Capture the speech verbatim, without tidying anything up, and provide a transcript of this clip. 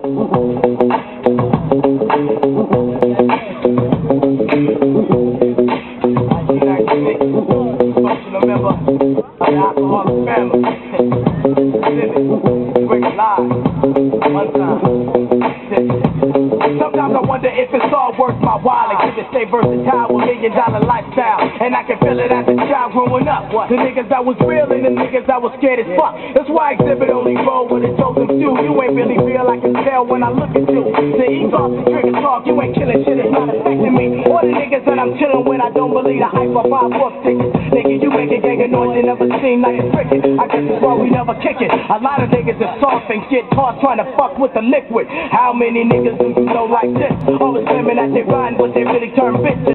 Member of the alcoholic family. X-zibit, bring it live. One time. Sometimes I wonder if it's all worth my while. X-zibit stay versatile with million dollar lifestyle. And I can feel it as a child growing up. The niggas that was real and the niggas that was scared as fuck. That's why X-zibit only roll with a chosen few. You ain't really real, I can tell when I look at you. The ethos and trigger talk, you ain't killing shit, it's not affecting me. All the niggas that I'm chilling with, I don't believe the hype of five book tickets. Nigga, you make a gang of noise, you never seen like a cricket. I guess that's why we never kick it. A lot of niggas are soft and get caught trying to fuck with the liquid. How many niggas do you know like this? Always claiming that they rhyme, but they really turn bitches.